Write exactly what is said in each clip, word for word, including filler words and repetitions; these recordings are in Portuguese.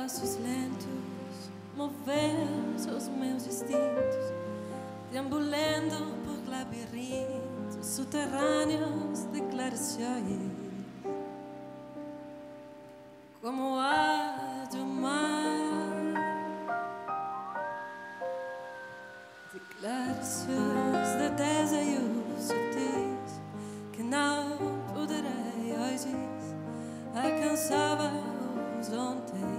passos lentos, movendo os meus instintos, deambulando por labirintos subterrâneos de declarações, como o ar do mar. Declarações de desejos sutis que não poderei hoje alcançá-los ontem,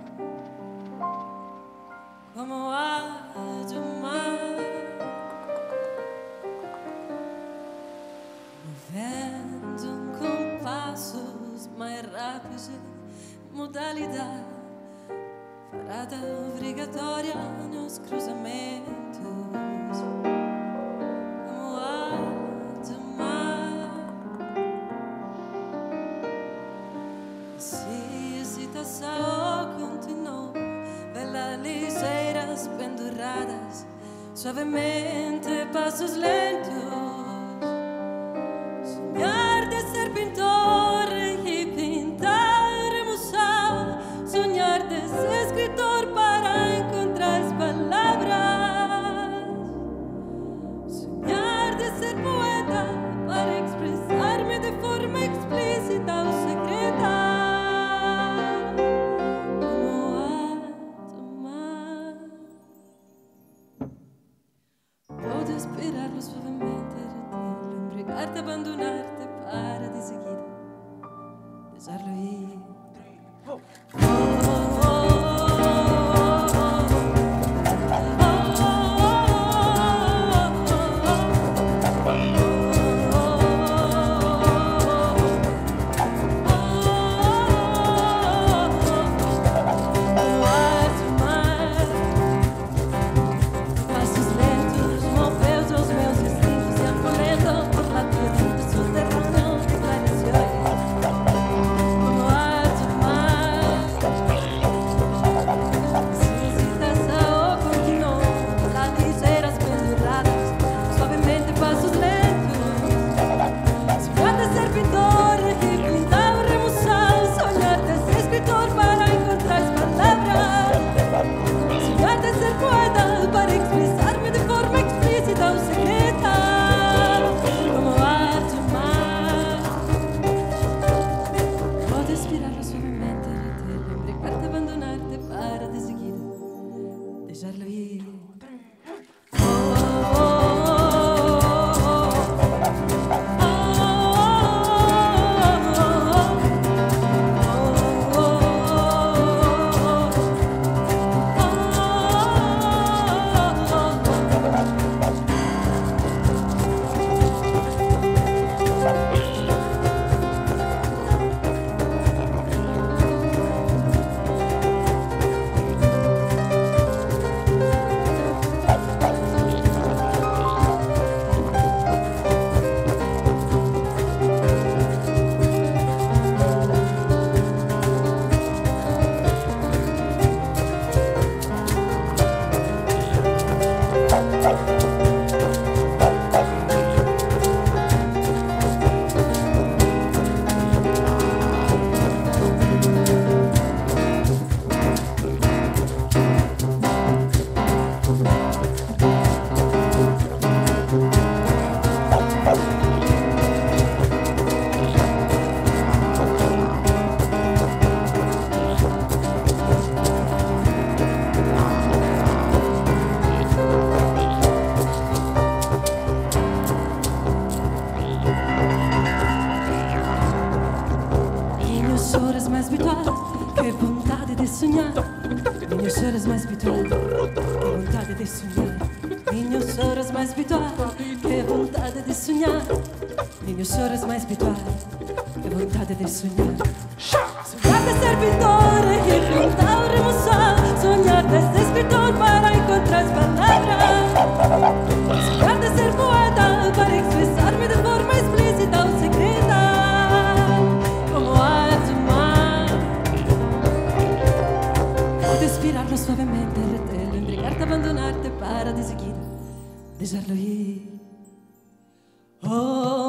como o ar do mar, movendo com passos mais rápidos, modalidade parada obrigatória nos cruzamentos, como o ar do mar. Se excitação continuou, velas ligeiras penduradas, suavemente passos lentos, sonhar de ser pintor e pintar emoção, sonhar de ser escritor para encontrar as palavras, sonhar de ser poeta para expressar-me de forma explícita ou secreta, como o ar do mar. Pode esperar-lo suavemente, retê-lo, embriagar-te, abandonar-te para de seguida deixar-lo ir. Oh, oh, oh, oh. Que vontade de sonhar, minhas horas mais habituais. Que vontade de sonhar, minhas horas mais habituais. Que vontade de sonhar, minhas horas mais habituais. Que vontade de sonhar. Sonhar de ser pintor e pintar emoção. Sonhar de ser escritor para encontrar as palavras. Sonhar de ser poeta para expressar-me de forma explícita ou secreta. Respirarlo suavemente, retelo, entregarte, abandonarte para de seguida dejarlo ir. Oh.